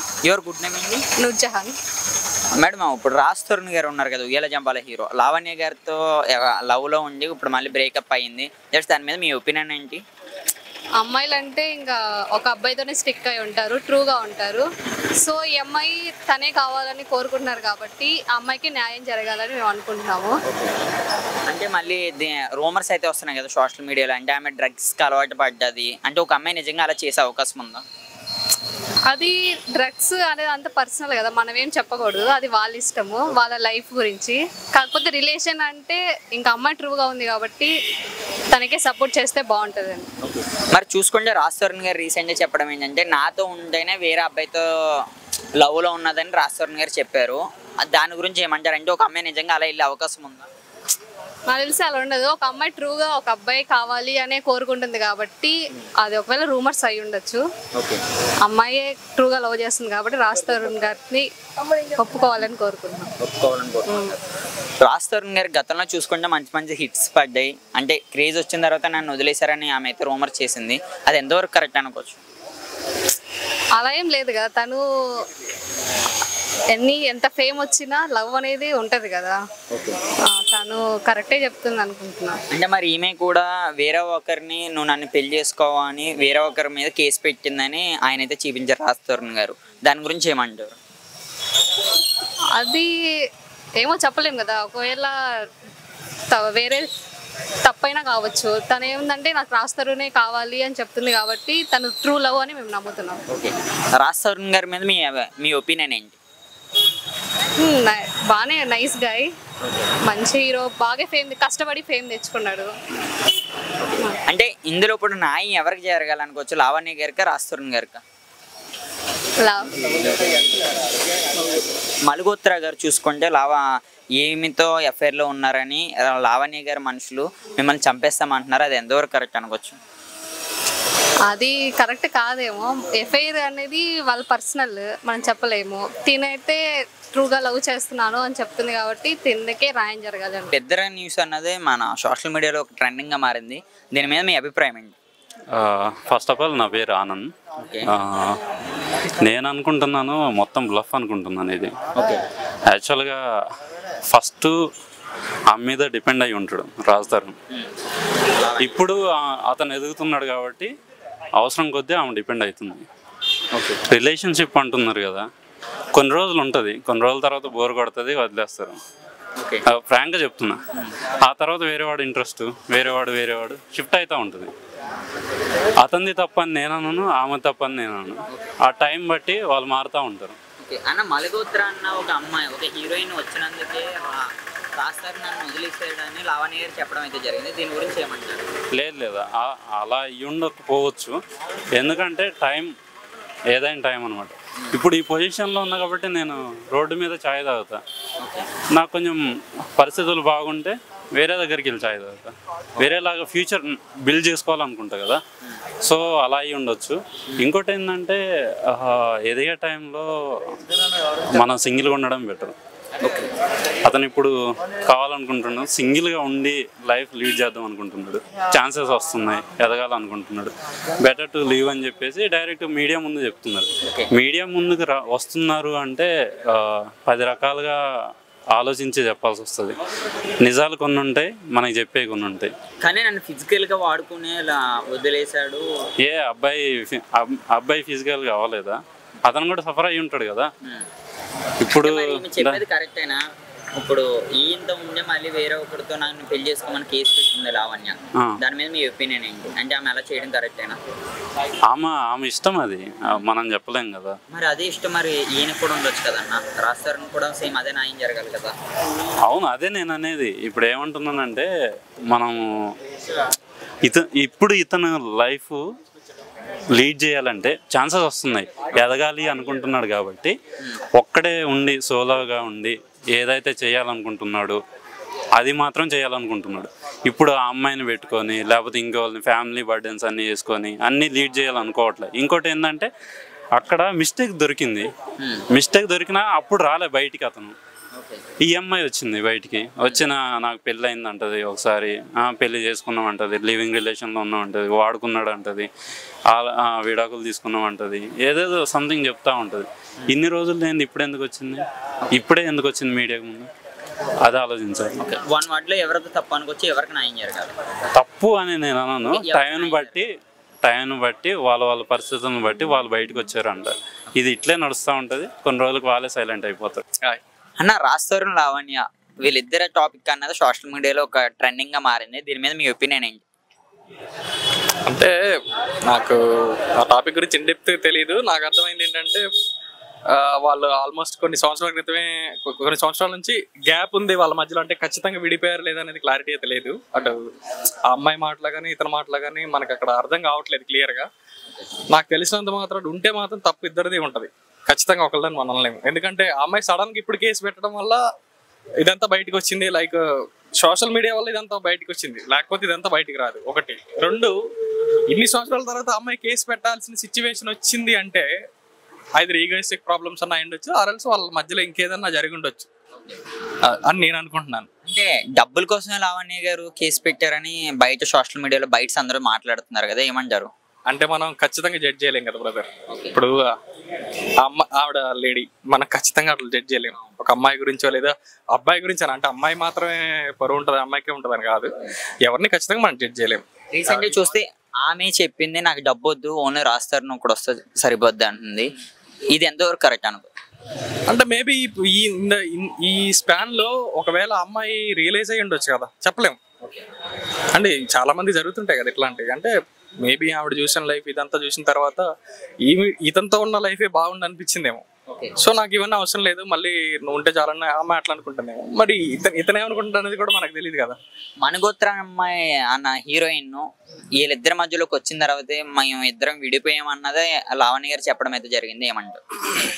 Your good name ఏంటి? Nurjahan. Madam ఇప్పుడు రాజ్ తరుణ్ గారు ఉన్నారు కదా, ఉయ్యాల జంపాల హీరో, లావణ్య గారితో లవ్లో ఉండి ఇప్పుడు మళ్ళీ బ్రేకప్ అయ్యింది. జస్ట్ దాని మీద మీ ఒపీనియన్ ఏంటి? అమ్మాయిలు అంటే ఇంకా ఒక అబ్బాయితోనే స్టిక్ అయి ఉంటారు, ట్రూగా ఉంటారు. సో ఈ అమ్మాయి తనే కావాలని కోరుకుంటున్నారు కాబట్టి ఆ అమ్మాయికి న్యాయం జరగాలని మేము అనుకుంటున్నాము. అంటే మళ్ళీ రూమర్స్ అయితే వస్తున్నాయి కదా సోషల్ మీడియాలో, అంటే ఆమె డ్రగ్స్కి అలవాటు పడ్డది, అంటే ఒక అమ్మాయి నిజంగా అలా చేసే అవకాశం ఉందా? అది డ్రగ్స్ అనేది అంత పర్సనల్ కదా, మనం ఏం చెప్పకూడదు, అది వాళ్ళ ఇష్టము, వాళ్ళ లైఫ్ గురించి. కాకపోతే రిలేషన్ అంటే ఇంకా అమ్మాయి ట్రూగా ఉంది కాబట్టి తనకే సపోర్ట్ చేస్తే బాగుంటుందండి. మరి చూసుకుంటే రాజ్ తరుణ్ గారు రీసెంట్గా చెప్పడం ఏంటంటే, నాతో ఉంటేనే వేరే అబ్బాయితో లవ్లో ఉన్నదని రాజ్ తరుణ్ గారు చెప్పారు. దాని గురించి ఏమంటారు? అంటే ఒక అమ్మాయి నిజంగా అలా వెళ్ళే అవకాశం ఉందా? నాకు తెలిసి అలా ఉండదు. ఒక అమ్మాయి ట్రూగా ఒక అబ్బాయి కావాలి అనే కోరుకుంటుంది కాబట్టి అది ఒకవేళ రూమర్స్ అయి ఉండొచ్చు. అమ్మాయి ట్రూగా లవ్ చేస్తుంది కాబట్టి రాజ్ తరుణ్ గారిని ఒప్పుకోవాలని కోరుకుంటున్నాం. రాజ్ తరుణ్ గారి గతంలో చూసుకుంటే మంచి మంచి హిట్స్ పడ్డాయి, అంటే క్రేజ్ వచ్చిన తర్వాత నన్ను వదిలేశారని ఆమె అయితే రూమర్ చేసింది. అది ఎంతవరకు కరెక్ట్ అనుకోవచ్చు? అలా ఏం లేదు కదా, తను ఎంత ఫేమ్ వచ్చినా లవ్ అనేది ఉంటది కదా, తను కరెక్టే చెప్తుంది అనుకుంటున్నా. అంటే మరి ఈమె కూడా వేరే ఒకరిని నువ్వు నన్ను పెళ్లి చేసుకోవని వేరే ఒకరి మీద కేసు పెట్టిందని ఆయన అయితే చూపించారు రాజ్ తరుణ్ గారు. దాని గురించి ఏమంటారు? అది ఏమో చెప్పలేము కదా, ఒకవేళ వేరే తప్పైనా కావచ్చు. తను ఏముందంటే నాకు రాజ్ తరుణే కావాలి అని చెప్తుంది కాబట్టి తను ట్రూ లవ్ అని మేము నమ్ముతున్నాం. రాజ్ తరుణ్ గారి మీద మీ ఒపీనియన్ ఏంటి? బాగానే నైస్ గాయ్, మంచి హీరో, బాగా కష్టపడి ఫేమ్ తెచ్చుకున్నాడు. అంటే ఇందులో ఇప్పుడు న్యాయం ఎవరికి జరగాలనుకోవచ్చు, లావణ్య గారికా రాజ్ తరుణ్ గారికా? మల్హోత్రా గారు చూసుకుంటే ఏమితో ఎఫ్ఐఆర్లో ఉన్నారని లావణ్య గారి మనుషులు మిమ్మల్ని చంపేస్తామంటున్నారు. అది ఎంతవరకు కరెక్ట్ అనుకోవచ్చు? అది కరెక్ట్ కాదేమో. ఎఫ్ఐఆర్ అనేది వాళ్ళ పర్సనల్, మనం చెప్పలేము. తినైతే ట్రూగా లవ్ చేస్తున్నాను అని చెప్తుంది కాబట్టి తినకే న్యాయం జరగాలి. పెద్ద న్యూస్ అన్నది మన సోషల్ మీడియాలో ఒక ట్రెండింగ్గా మారింది. దీని మీద మీ అభిప్రాయం ఏంటి? ఫస్ట్ ఆఫ్ ఆల్ నా పేరు ఆనంద్. నేను అనుకుంటున్నాను మొత్తం బ్లఫ్ అనుకుంటున్నాను ఇది. యాక్చువల్గా ఫస్ట్ ఆమె మీద డిపెండ్ అయి ఉంటాడు రాజ్ తరుణ్. ఇప్పుడు అతను ఎదుగుతున్నాడు కాబట్టి అవసరం కొద్దీ ఆమె డిపెండ్ అవుతుంది. రిలేషన్షిప్ అంటున్నారు కదా, కొన్ని రోజులు ఉంటుంది, కొన్ని రోజుల తర్వాత బోర్ కొడుతుంది, వదిలేస్తారు. ఫ్రాంక్గా చెప్తున్నా. ఆ తర్వాత వేరేవాడు ఇంట్రెస్ట్, వేరేవాడు షిఫ్ట్ అవుతూ ఉంటుంది. అతనిది తప్పని నేనన్నాను, ఆమె తప్పని నేనన్నాను. ఆ టైం బట్టి వాళ్ళు మారుతూ ఉంటారు. అన్న మల్హోత్రా అన్న ఒక అమ్మాయి, ఒక హీరోయిన్ వచ్చినందుకే రాజ్ తరుణ్ నన్ను వదిలేసాడని లావణ్య గారు చెప్పడం అయితే జరిగింది. దీని గురించి ఏమంటారు? లేదు అలా ఉండకపోవచ్చు. ఎందుకంటే టైం ఏదైనా టైం అనమాట. ఇప్పుడు ఈ పొజిషన్లో ఉన్నా కాబట్టి నేను రోడ్డు మీద ఛాయ్ తాగుతా. నాకు కొంచెం పరిస్థితులు బాగుంటే వేరే దగ్గరికి వెళ్ళి ఛాయ్ తాగుతా. వేరేలాగా ఫ్యూచర్ బిల్డ్ చేసుకోవాలనుకుంటా కదా, సో అలా అయ్యి ఉండొచ్చు. ఇంకోటి ఏంటంటే ఎదిగే టైంలో మనం సింగిల్గా ఉండడం బెటర్. అతను ఇప్పుడు కావాలనుకుంటున్నాడు, సింగిల్గా ఉండి లైఫ్ లీడ్ చేద్దాం అనుకుంటున్నాడు, ఛాన్సెస్ వస్తున్నాయి, ఎదగాలనుకుంటున్నాడు, బెటర్ టు లీవ్ అని చెప్పేసి డైరెక్ట్ మీడియా ముందు చెప్తున్నారు. మీడియా ముందుకు వస్తున్నారు అంటే 10 రకాలుగా ఆలోచించి చెప్పాల్సి వస్తుంది. నిజాలు కొన్ని ఉంటాయి, మనకి చెప్పే కొన్ని ఉంటాయి. కానీ నన్ను ఫిజికల్గా వాడుకునే వదిలేశాడు. అబ్బాయి ఫిజికల్గా అవ్వలేదా? అతను కూడా సఫర్ అయ్యి ఉంటాడు కదా. ఇప్పుడు చెప్పేది కరెక్టేనా? ఇప్పుడు ఈయంత ఉండే మళ్ళీ వేరే ఒకరితో నన్ను పెళ్లి చేసుకోమని కేసు పెట్టింది లావణ్య, దాని మీద మీ ఒపీనియన్ ఏంటి? అంటే ఆమె అలా చేయడం కరెక్టేనా? ఆమె ఇష్టం, అది మనం చెప్పలేం కదా. మరి అదే ఇష్టం మరి ఈయన కూడా ఉండొచ్చు కదన్న, రాజ్ తరుణ్ కూడా సేమ్ అదే న్యాయం జరగాలి కదా. అవును, అదే నేను అనేది. ఇప్పుడు ఏమంటున్నానంటే మనము ఇప్పుడు ఇతను లైఫ్ లీడ్ చేయాలంటే ఛాన్సెస్ వస్తున్నాయి, ఎదగాలి అనుకుంటున్నాడు కాబట్టి ఒక్కడే ఉండి సోలోగా ఉండి ఏదైతే చేయాలనుకుంటున్నాడో అది మాత్రం చేయాలనుకుంటున్నాడు. ఇప్పుడు ఆ అమ్మాయిని పెట్టుకొని లేకపోతే ఇంకోళ్ళని ఫ్యామిలీ బర్డెన్స్ అన్నీ వేసుకొని అన్నీ లీడ్ చేయాలనుకోవట్లేదు. ఇంకోటి ఏంటంటే అక్కడ మిస్టేక్ దొరికినా అప్పుడు రాలే బయటికి అతను. ఈఎంఐ వచ్చింది బయటికి వచ్చిన నాకు పెళ్ళి అయింది అంటది ఒకసారి, పెళ్లి చేసుకున్నాం అంటది, లివింగ్ రిలేషన్లో ఉన్నాం అంటది, వాడుకున్నాడు అంటది, విడాకులు తీసుకున్నాం అంటది, ఏదేదో సంథింగ్ చెప్తా ఉంటుంది. ఇన్ని రోజులు లేని ఇప్పుడే ఎందుకు వచ్చింది మీడియాకు ముందు, అది ఆలోచించాలి. వన్ వర్డ్లో ఎవరితో తప్పు అనుకోవచ్చు, ఎవరికి న్యాయం జరగాలి? తప్పు అని నేను అన్నాను, టైంను బట్టి వాళ్ళ పరిస్థితులను బట్టి వాళ్ళు బయటకు వచ్చారంట. ఇది ఇట్లే నడుస్తూ ఉంటుంది, కొన్ని రోజులకు వాళ్ళే సైలెంట్ అయిపోతారు. అన్న, రాజ్ తరుణ్, లావణ్య వీళ్ళిద్దరే టాపిక్ అన్నది సోషల్ మీడియాలో ఒక ట్రెండింగ్గా మారింది. దీని మీద మీ ఒపీనియన్ ఏంటి? అంటే నాకు ఆ టాపిక్ గురించి ఇన్ డెప్త్ తెలియదు. నాకు అర్థమైంది ఏంటంటే వాళ్ళు ఆల్మోస్ట్ కొన్ని సంవత్సరాల నుంచి గ్యాప్ ఉంది వాళ్ళ మధ్యలో. అంటే ఖచ్చితంగా విడిపోయారు లేదనేది క్లారిటీ అయితే లేదు. అటు ఆ అమ్మాయి మాటలు కానీ ఇతని మాటలు కానీ మనకు అక్కడ అర్థం కావట్లేదు క్లియర్గా. నాకు తెలిసినంత మాత్రం ఉంటే మాత్రం తప్పు ఇద్దరిది ఉంటుంది, ఖచ్చితంగా ఒకళ్ళని మనలేము. ఎందుకంటే ఆ అమ్మాయి సడన్గా ఇప్పుడు కేసు పెట్టడం వల్ల ఇదంతా బయటకు వచ్చింది. లైక్ సోషల్ మీడియా వల్ల ఇదంతా బయటకు వచ్చింది, లేకపోతే ఇదంతా బయటికి రాదు. ఒకటి. రెండు, ఇన్ని సంవత్సరాల తర్వాత అమ్మాయి కేసు పెట్టాల్సిన సిచ్యువేషన్ వచ్చింది అంటే ఐదర్ ఈగోయిస్టిక్ ప్రాబ్లమ్స్ అన్న ఉండొచ్చు, ఆర్ఎల్స్ వాళ్ళ మధ్యలో ఇంకేదన్నా జరిగి ఉండొచ్చు అని నేను అనుకుంటున్నాను. అంటే డబ్బుల కోసమే లావణ్య గారు కేసు పెట్టారని బయట సోషల్ మీడియాలో బయట అందరూ మాట్లాడుతున్నారు కదా, ఏమంటారు? అంటే మనం ఖచ్చితంగా జడ్జ్ చేయలేం కదా బ్రదర్. ఇప్పుడు ఆవిడ లేడీ, మనం ఖచ్చితంగా అట్లా జడ్జ్ చేయలేము. ఒక అమ్మాయి గురించో లేదా అబ్బాయి గురించి అంటే అమ్మాయి మాత్రమే పరువు ఉంటుంది, అమ్మాయికే ఉంటుంది అని కాదు. ఎవరిని ఖచ్చితంగా మనం జడ్జ్ చేయలేము. రీసెంట్గా చూస్తే ఆమె చెప్పింది నాకు డబ్బు వద్దు, ఓన్లీ రాజ్ తరుణ్ ఒకటి వస్తే సరిపోద్ది అంటుంది. ఇది ఎంతవరకు కరెక్ట్ అనుకో? అంటే మేబీ ఈ స్పాన్ లో ఒకవేళ అమ్మాయి రియలైజ్ అయ్యి ఉండొచ్చు కదా, చెప్పలేము. అంటే చాలా మంది జరుగుతుంటాయి కదా ఇట్లాంటివి. అంటే మేబీ ఆవిడ చూసిన లైఫ్ ఇదంతా చూసిన తర్వాత ఇతనితో ఉన్న లైఫే బాగుండి అనిపించిందేమో. సో నాకు ఇవన్నీ అవసరం లేదు, మళ్ళీ నువ్వు ఉంటే చాలన్న అమ్మాయి అట్లా అనుకుంటానేమో. మరి ఇతనేమనుకుంటా అనేది కూడా మనకు తెలియదు కదా. మణిగోత్ర అమ్మాయి అన్న హీరోయిన్ వీళ్ళిద్దరి మధ్యలోకి వచ్చిన తర్వాత మేము ఇద్దరం విడిపోయామన్నదే లావణ్య గారు చెప్పడం అయితే జరిగింది, ఏమంటారు?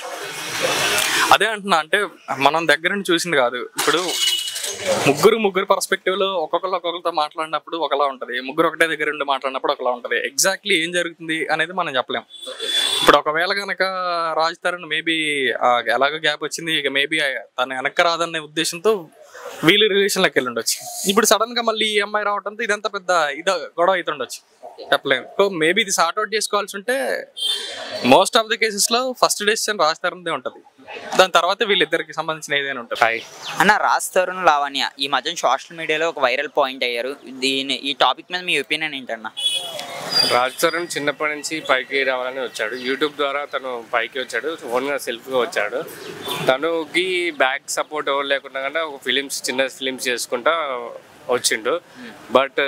అదే అంటున్నా, అంటే మనం దగ్గర నుంచి చూసింది కాదు. ఇప్పుడు ముగ్గురు పర్స్పెక్టివ్ లో ఒక్కొక్కరితో మాట్లాడినప్పుడు ఒకలా ఉంటది, ముగ్గురు ఒకటే దగ్గర ఉండి మాట్లాడినప్పుడు ఒకలా ఉంటది. ఎగ్జాక్ట్లీ ఏం జరుగుతుంది అనేది మనం చెప్పలేం. ఇప్పుడు ఒకవేళ కనుక రాజ్ తరుణ్ మేబీ ఎలాగో గ్యాప్ వచ్చింది, ఇక మేబీ తను వెనక్కి రాదనే ఉద్దేశంతో వీళ్ళు రిలేషన్లోకి వెళ్ళి ఉండొచ్చు. ఇప్పుడు సడన్ గా మళ్ళీ ఈ అమ్మాయి రావడంతో ఇదంతా పెద్ద గొడవ అవుతుండొచ్చు, చెప్పలేము. సో మేబీ ఇది సార్ట్అవుట్ చేసుకోవాల్సి ఉంటే మోస్ట్ ఆఫ్ ద కేసెస్ లో ఫస్ట్ డెసిషన్ రాజ్ తరుణ్దే ఉంటుంది, దాని తర్వాత వీళ్ళిద్దరికి సంబంధించిన ఏదైనా ఉంటుంది. అన్న, రాజ్ తరుణ్, లావణ్య ఈ మధ్య సోషల్ మీడియాలో ఒక వైరల్ పాయింట్ అయ్యారు. ఈ టాపిక్ మీద మీ ఒపీనియన్ ఏంటన్నా? రాజ్ తరుణ్ చిన్నప్పటి నుంచి పైకి రావాలని వచ్చాడు, యూట్యూబ్ ద్వారా తను పైకి వచ్చాడు, ఓన్గా సెల్ఫ్గా వచ్చాడు. తనుకి బ్యాక్ సపోర్ట్ ఎవరు లేకుండా కానీ ఒక చిన్న ఫిలిమ్స్ చేసుకుంటా వచ్చిండు. బట్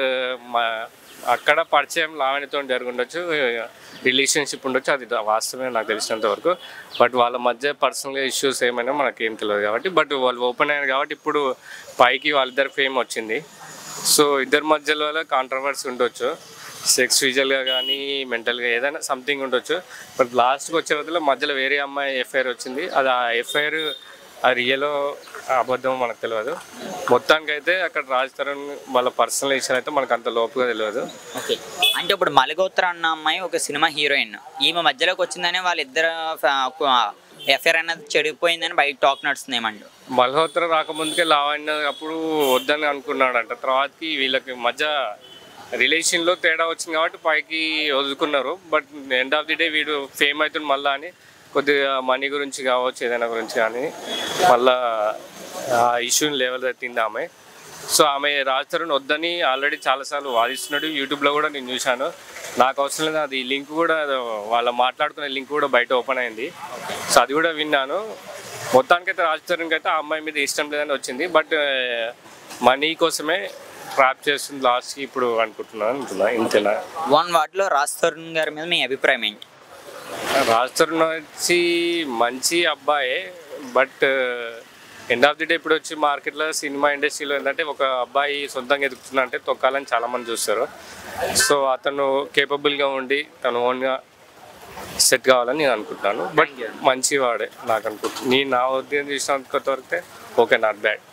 అక్కడ పరిచయం లావణ్యతో జరుగుండొచ్చు, రిలేషన్షిప్ ఉండొచ్చు, అది వాస్తవమే నాకు తెలిసినంత వరకు. బట్ వాళ్ళ మధ్య పర్సనల్గా ఇష్యూస్ ఏమైనా మనకేం తెలియదు కాబట్టి, బట్ వాళ్ళు ఓపెన్ అయ్యారు కాబట్టి ఇప్పుడు పైకి వాళ్ళిద్దరు ఫేమ్ వచ్చింది. సో ఇద్దరి మధ్యలో కాంట్రవర్సీ ఉండొచ్చు, సెక్స్ విజువల్గా కానీ మెంటల్గా ఏదైనా సంథింగ్ ఉండొచ్చు. బట్ లాస్ట్కి వచ్చే రోజుల్లో మధ్యలో వేరే అమ్మాయి ఎఫ్ఐఆర్ వచ్చింది. అది ఆ ఎఫ్ఐఆర్ ఆ రియలో అబద్ధం మనకు తెలియదు. మొత్తానికైతే అక్కడ రాజ్ తరుణ్ వాళ్ళ పర్సనల్ విషయం అయితే మనకు అంత లోపుగా తెలియదు. ఓకే, అంటే ఇప్పుడు మణిగోత్ర అన్న అమ్మాయి ఒక సినిమా హీరోయిన్, ఈమె మధ్యలోకి వచ్చిందని వాళ్ళిద్దరు ఎఫ్ఐఆర్ అనేది చెడిపోయిందని బయట టాక్ నడుస్తుంది, ఏమంటారు? మల్హోత్రా రాకముందుకే లావణ్య అప్పుడు వద్దని అనుకున్నాడంట, తర్వాతకి వీళ్ళకి మధ్య రిలేషన్లో తేడా వచ్చింది కాబట్టి పైకి వదులుకున్నారు. But end of the day వీడు ఫేమ్ అవుతుంది మళ్ళీ అని కొద్దిగా మనీ గురించి కావచ్చు ఏదైనా గురించి కానీ మళ్ళా ఆ ఇష్యూని లెవెల్ ఎత్తింది ఆమె. సో ఆమె రాజ్ తరుణ్ వద్దని ఆల్రెడీ చాలాసార్లు వాదిస్తున్నాడు, యూట్యూబ్లో కూడా నేను చూశాను. నాకు అవసరం లేదు, అది లింక్ కూడా వాళ్ళ మాట్లాడుకునే లింక్ కూడా బయట ఓపెన్ అయింది. సో అది కూడా విన్నాను. మొత్తానికైతే రాజ్ తరుణ్కి అయితే ఆ అమ్మాయి మీద ఇష్టం లేదని వచ్చింది. బట్ మనీ కోసమే ట్రాప్ చేస్తుంది లాస్ట్కి ఇప్పుడు అనుకుంటున్నా. ఇంతేనా? వన్ వర్డ్లో రాజ్ తరుణ్ గారి మీద మీ అభిప్రాయం ఏంటి? రాజ్ తరుణ్ వచ్చి మంచి అబ్బాయే, but end of the day ఇప్పుడు వచ్చి మార్కెట్లో సినిమా ఇండస్ట్రీలో ఏంటంటే ఒక అబ్బాయి సొంతంగా ఎదుగుతున్నా అంటే తొక్కాలని చాలామంది చూస్తారు. సో అతను కేపబుల్గా ఉండి తను ఓన్గా సెట్ కావాలని నేను అనుకుంటున్నాను. బట్ మంచివాడే నాకు అనుకుంటున్నాను. నా ఉద్యోగం చూసినంత వరకు ఓకే, నాట్ బ్యాడ్.